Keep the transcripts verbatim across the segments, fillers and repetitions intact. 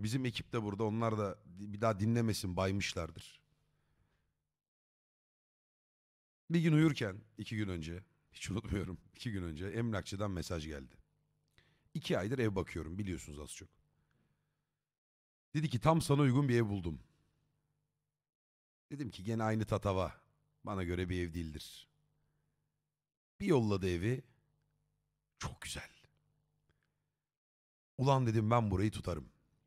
Bizim ekip de burada. Onlar da bir daha dinlemesin, baymışlardır. Bir gün uyurken, iki gün önce, hiç unutmuyorum, iki gün önce emlakçıdan mesaj geldi. İki aydır ev bakıyorum, biliyorsunuz az çok. Dedi ki tam sana uygun bir ev buldum. Dedim ki gene aynı tatava. Bana göre bir ev değildir. Bir yolladı evi. Çok güzel. Ulan dedim ben burayı tutarım.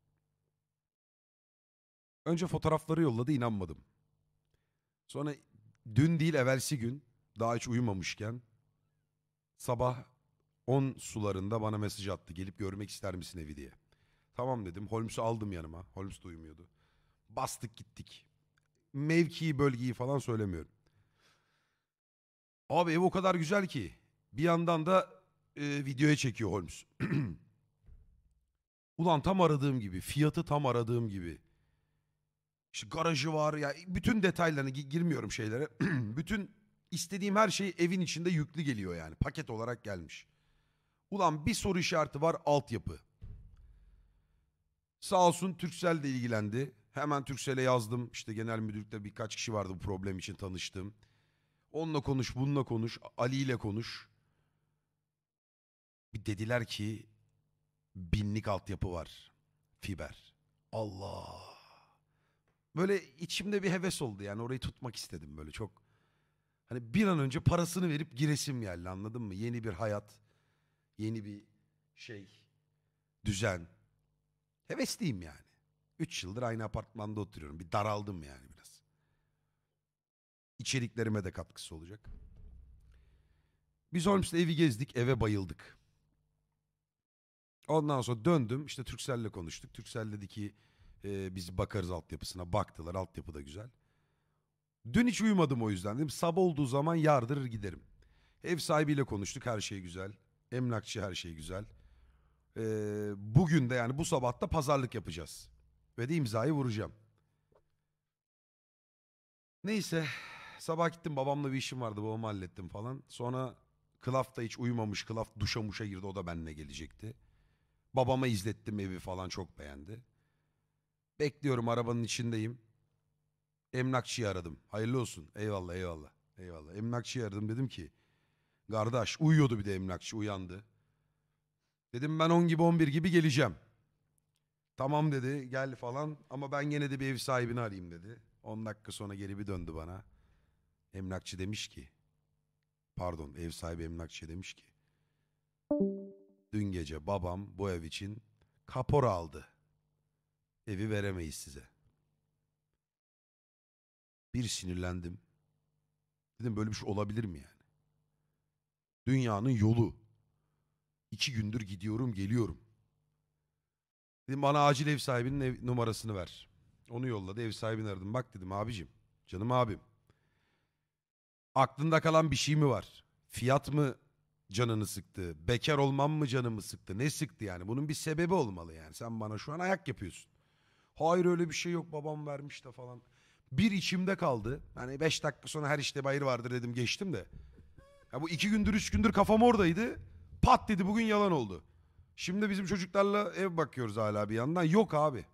Önce fotoğrafları yolladı, inanmadım. Sonra dün değil evvelsi gün, daha hiç uyumamışken sabah on sularında bana mesaj attı. Gelip görmek ister misin evi diye. Tamam dedim. Holmes'u aldım yanıma. Holmes de uyumuyordu. Bastık gittik. Mevkiyi, bölgeyi falan söylemiyorum. Abi ev o kadar güzel ki. Bir yandan da e, videoya çekiyor Holmes. Ulan tam aradığım gibi. Fiyatı tam aradığım gibi. İşte garajı var ya. Bütün detaylarına gi- girmiyorum şeylere. Bütün istediğim her şey evin içinde yüklü geliyor yani. Paket olarak gelmiş. Ulan bir soru işareti var, altyapı. Sağ olsun Turkcell de ilgilendi. Hemen Turkcell'e yazdım. İşte genel müdürlükte birkaç kişi vardı bu problem için tanıştım. Onunla konuş, bununla konuş, Ali ile konuş. Bir dediler ki binlik altyapı var. Fiber. Allah. Böyle içimde bir heves oldu yani orayı tutmak istedim böyle çok. Hani bir an önce parasını verip giresim geldi, anladın mı? Yeni bir hayat, yeni bir şey, düzen. Hevesliyim yani. Üç yıldır aynı apartmanda oturuyorum. Bir daraldım yani biraz. İçeriklerime de katkısı olacak. Biz Holmes'le evi gezdik, eve bayıldık. Ondan sonra döndüm, işte Turkcell'le konuştuk. Turkcell dedi ki e, biz bakarız altyapısına. Baktılar, altyapı da güzel. Dün hiç uyumadım o yüzden. Dedim sabah olduğu zaman yardırır giderim. Ev sahibiyle konuştuk, her şey güzel. Emlakçı, her şey güzel. Ee, bugün de yani bu sabah da pazarlık yapacağız. Ve de imzayı vuracağım. Neyse sabah gittim, babamla bir işim vardı, babamı hallettim falan. Sonra Klaf da hiç uyumamış, Klaf duşa muşa girdi, o da benimle gelecekti. Babama izlettim evi falan, çok beğendi. Bekliyorum, arabanın içindeyim. Emlakçıyı aradım. Hayırlı olsun. Eyvallah eyvallah. Eyvallah. Emlakçıyı aradım, dedim ki kardeş, uyuyordu bir de emlakçı, uyandı. Dedim ben on gibi on bir gibi geleceğim. Tamam dedi, gel falan ama ben gene de bir ev sahibini arayayım dedi. on dakika sonra geri bir döndü bana. Emlakçı demiş ki, pardon ev sahibi emlakçı demiş ki, dün gece babam bu ev için kapora aldı. Evi veremeyiz size. Bir sinirlendim. Dedim böyle bir şey olabilir mi yani? Dünyanın yolu. İki gündür gidiyorum geliyorum. Dedim bana acil ev sahibinin ev numarasını ver. Onu yolladı, ev sahibini aradım. Bak dedim abicim, canım abim. Aklında kalan bir şey mi var? Fiyat mı canını sıktı? Bekar olmam mı canımı sıktı? Ne sıktı yani? Bunun bir sebebi olmalı yani. Sen bana şu an ayak yapıyorsun. Hayır öyle bir şey yok, babam vermiş de falan. Bir içimde kaldı. Hani beş dakika sonra her işte bayır vardır dedim, geçtim de. Ya bu iki gündür üç gündür kafam oradaydı. Pat dedi bugün, yalan oldu. Şimdi bizim çocuklarla ev bakıyoruz hala bir yandan. Yok abi.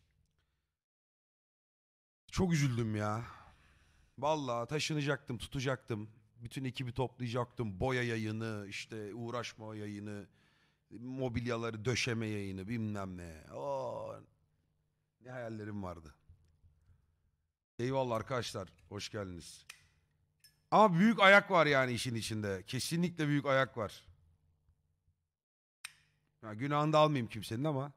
Çok üzüldüm ya. Vallahi taşınacaktım, tutacaktım. Bütün ekibi toplayacaktım. Boya yayını, işte uğraşma yayını, mobilyaları döşeme yayını, bilmem ne. Oo, ne hayallerim vardı. Eyvallah arkadaşlar, hoş geldiniz. Ama büyük ayak var yani işin içinde. Kesinlikle büyük ayak var. Ya, günahını da almayayım kimsenin ama.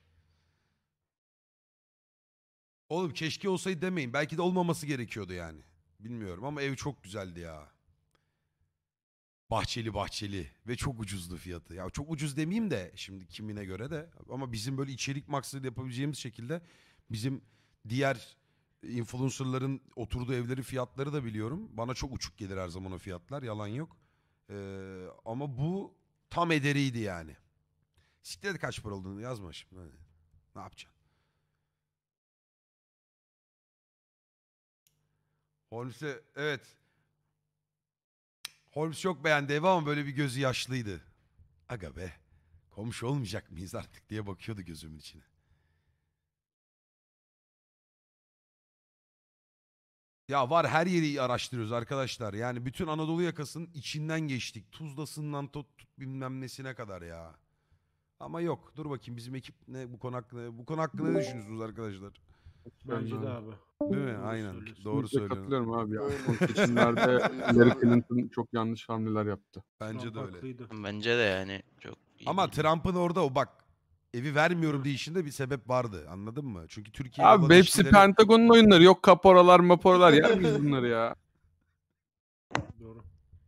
Oğlum keşke olsaydı demeyin. Belki de olmaması gerekiyordu yani. Bilmiyorum ama ev çok güzeldi ya. Bahçeli bahçeli ve çok ucuzdu fiyatı. Ya çok ucuz demeyeyim de şimdi kimine göre de, ama bizim böyle içerik maksadı yapabileceğimiz şekilde bizim diğer influencerların oturduğu evlerin fiyatları da biliyorum. Bana çok uçuk gelir her zaman o fiyatlar, yalan yok. Ee, ama bu tam ederiydi yani. Siktir et kaç para olduğunu yazma şimdi. Hani ne yapacaksın? Holmes'e evet. Holmes çok beğendi evi ama böyle bir gözü yaşlıydı. Aga be. Komşu olmayacak mıyız artık diye bakıyordu gözümün içine. Ya var, her yeri araştırıyoruz arkadaşlar. Yani bütün Anadolu yakasının içinden geçtik. Tuzlasından tut, tut bilmem nesine kadar ya. Ama yok. Dur bakayım bizim ekip ne bu konu hakkında, bu konu hakkında ne düşünüyorsunuz arkadaşlar? Bence de abi. Değil mi? Doğru Aynen. söylüyorsun. Doğru Kesinlikle söylüyorsun. katılıyorum abi ya. Öyle. Son seçimlerde Hillary Clinton çok yanlış hamleler yaptı. Bence Trump de öyle. haklıydı. Bence de yani çok iyi Ama değil. Trump'ın orada o bak evi vermiyorum deyişinde bir sebep vardı. Anladın mı? Çünkü Türkiye Abi hepsi Pentagon'un oyunları. Yok kaporalar maporalar. Yer miyiz bunları ya? Doğru.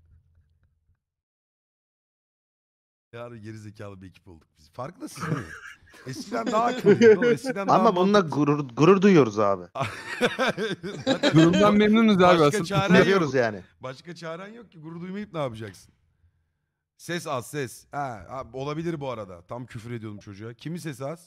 Yarın gerizekalı bir ekip olduk biz. Farkındasın değil mi? Eskiden daha akıllıydı. Eskiden daha Ama bununla mantıklı. gurur, gurur duyuyoruz abi. Zaten Durumdan memnunuz abi. Başka Asıl çare yok. Seviyoruz yani. Başka çaren yok ki. Gurur duymayıp ne yapacaksın? Ses az ses. Ha, ha, olabilir bu arada. Tam küfür ediyordum çocuğa. Kimin sesi az?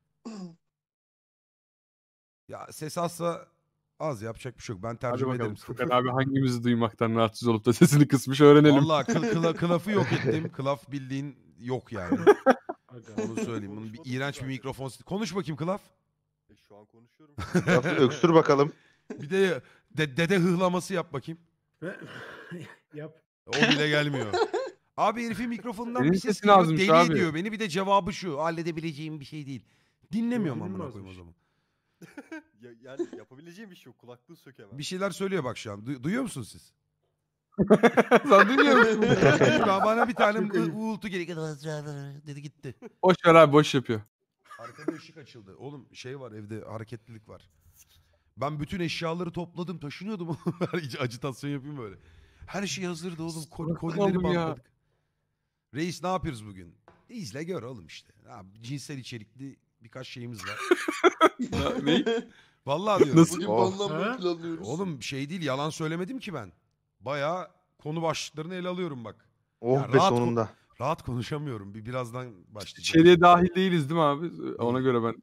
Ya ses azsa az, yapacak bir şey yok. Ben Hadi tercüme bakalım. ederim. Furkan abi hangimizi duymaktan rahatsız olup da sesini kısmış öğrenelim. Vallahi kıl, kıla, kılafı yok ettim. Kılaf bildiğin yok yani. Aga. Onu söyleyeyim. Bunun bir iğrenç bir mikrofon. Konuş bakayım Kılaf. E, şu an konuşuyorum. Lafı öksür bakalım. Bir de, de dede hıhlaması yap bakayım. Yap. O bile gelmiyor. Abi herifin mikrofonundan Senin bir ses sesin geliyor. azmış Deli abi. ediyor beni. Bir de cevabı şu. Halledebileceğim bir şey değil. Dinlemiyorum Benim amına koyayım o azmış. zaman. Ya, yani yapabileceğim bir şey yok. Kulaklığı sök hemen. Bir şeyler söylüyor bak şu an. Du- duyuyor musunuz siz? Sen duymuyor musun? Bana bir tane Çok ayıp. uğultu geri dedi gitti. Boş ver abi boş yapıyor. Arkada ışık açıldı. Oğlum şey var evde, hareketlilik var. Ben bütün eşyaları topladım, taşınıyordum. Hiç acitasyon yapayım böyle. Her şey hazırdı oğlum. Kol, Bırak kolileri oğlum ya. bantladık. Reis ne yapıyoruz bugün? İzle gör oğlum işte. Abi, cinsel içerikli birkaç şeyimiz var. Ne? Vallahi diyorum. Nasıl? Bugün Oh. banlanmayı planlıyoruz. Oğlum şey değil, yalan söylemedim ki ben. Bayağı konu başlıklarını ele alıyorum bak. Oh Ya be rahat sonunda. Rahat konuşamıyorum. Bir birazdan başlayacağım. İçeriye dahil değiliz değil mi abi? Ona göre ben.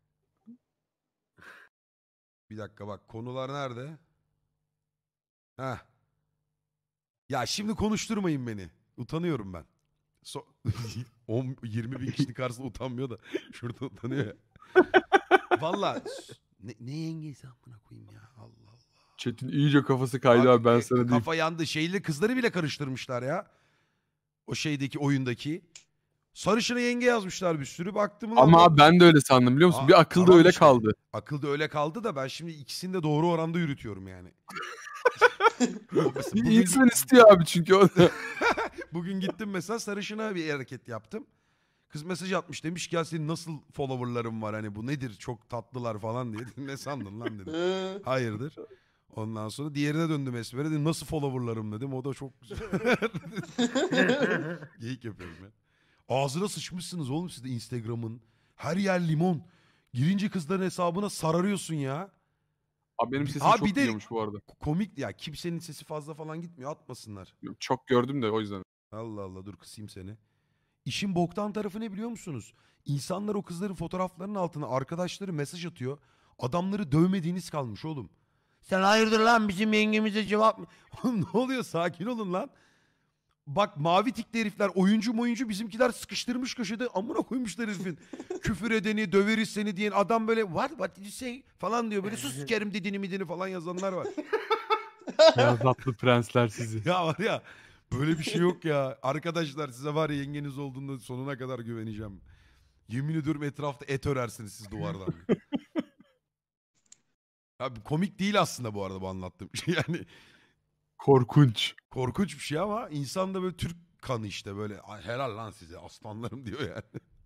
Bir dakika bak, konular nerede? Heh. Ya şimdi konuşturmayın beni. Utanıyorum ben. So on yirmi bin kişinin karşısında utanmıyor da şurada utanıyor ya. Valla ne, ne yengesi amına koyayım ya, Allah Allah. Çetin iyice kafası kaydı abi, ben e, sana diyeyim. Kafa yandı. Şeyli kızları bile karıştırmışlar ya. O şeydeki oyundaki. Sarışına yenge yazmışlar bir sürü. Baktım ulan Ama bak- abi ben de öyle sandım biliyor musun? Aa, Bir akılda tamam öyle işte. kaldı. Akılda öyle kaldı da ben şimdi ikisini de doğru oranda yürütüyorum yani. Bir insan istiyor abi çünkü o da. Bugün gittim mesela sarışına bir hareket yaptım. Kız mesaj atmış, demiş ki ya senin nasıl follower'ların var, hani bu nedir çok tatlılar falan diye. Ne sandın lan dedim. Ee, Hayırdır. Ondan sonra diğerine döndüm Esmer'e, dedim nasıl follower'larım dedim. O da çok güzel. Geyik yapıyorum ya. Ağzına sıçmışsınız oğlum siz de Instagram'ın. Her yer limon. Girince kızların hesabına sararıyorsun ya. Abi benim sesim Abi çok bir de- gidiyormuş bu arada. Komik ya, kimsenin sesi fazla falan gitmiyor, atmasınlar. Çok gördüm de o yüzden. Allah Allah, dur kısayım seni. İşin boktan tarafı ne biliyor musunuz? İnsanlar o kızların fotoğraflarının altına arkadaşları mesaj atıyor. Adamları dövmediğiniz kalmış oğlum. Sen hayırdır lan bizim yengemize cevap mı? Oğlum ne oluyor, sakin olun lan. Bak mavi tikli herifler, oyuncu oyuncu bizimkiler sıkıştırmış köşede, amına koymuşlar herifin. Küfür edeni, döveriz seni diyen adam böyle what what did you say falan diyor, böyle sus sikerim dediğini midini falan yazanlar var. Beyazatlı prensler sizi. Ya var ya, böyle bir şey yok ya. Arkadaşlar size var ya, yengeniz olduğunda sonuna kadar güveneceğim. Yemin ediyorum etrafta et örersiniz siz duvardan. Abi komik değil aslında bu arada bu anlattığım şey yani. Korkunç. Korkunç bir şey ama insan da böyle Türk kanı işte böyle. "Ay, helal lan size aslanlarım" diyor yani.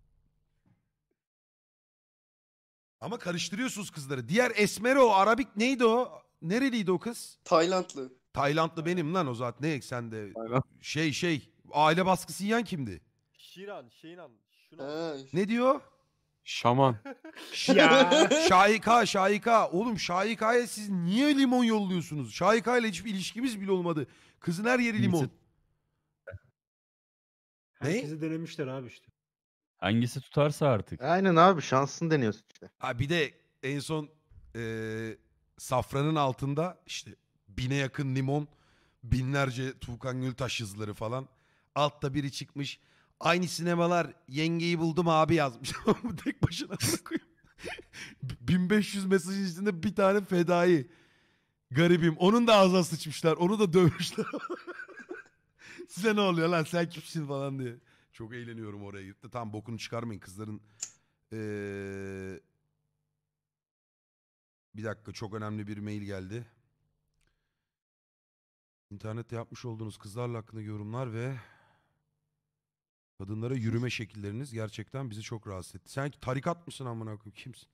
Ama karıştırıyorsunuz kızları. Diğer Esmero, Arabik neydi o? Nereliydi o kız? Taylandlı. Taylandlı benim lan o zaten. Ne sen de Aynen. şey şey aile baskısı yiyen kimdi? Şiran, Şeynan, şuna. Ha, Ne diyor? Şaman. Ya. Şahika, Şahika. Oğlum Şahika'ya siz niye limon yolluyorsunuz? Şahika ile hiçbir ilişkimiz bile olmadı. Kızın her yeri limon. Neyse. Ne? Herkesi denemişler abi işte. Hangisi tutarsa artık. Aynen abi, şansını deniyorsun işte. Ha bir de en son eee, safranın altında işte bine yakın limon, binlerce Tuğkan Gültaş yazıları falan. Altta biri çıkmış. Aynı sinemalar yengeyi buldum abi yazmış. Tek başına koyayım. bin beş yüz mesajın içinde bir tane fedai. Garibim. Onun da ağzına sıçmışlar. Onu da dövmüşler. Size ne oluyor lan sen kimsin falan diye. Çok eğleniyorum oraya gidip de. Tamam bokunu çıkarmayın kızların. Ee... Bir dakika çok önemli bir mail geldi. İnternette yapmış olduğunuz kızlarla hakkındaki yorumlar ve kadınlara yürüme şekilleriniz gerçekten bizi çok rahatsız etti. Sen tarikat mısın amına koyayım? Kimsin?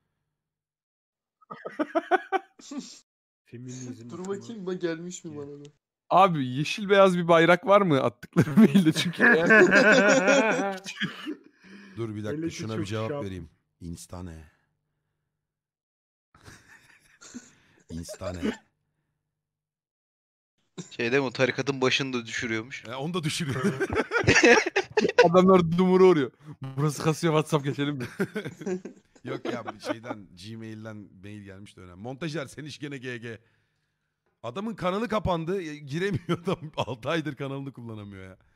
Feminizm. Dur akımı. bakayım bak gelmiş mi bana da. Abi yeşil beyaz bir bayrak var mı attıkları mailde çünkü. eğer- Dur bir dakika Milleti şuna bir çok cevap şap. vereyim. Instane. Instane. Şeyde mi tarikatın başını da düşürüyormuş. E, onu da düşürüyor. Adamlar dumura uğruyor. Burası kasıyor WhatsApp geçelim mi? Yok ya şeyden Gmail'den mail gelmiş de önemli. Montajer sen iş gene G G. Adamın kanalı kapandı. e, Giremiyor adam. altı aydır kanalını kullanamıyor ya.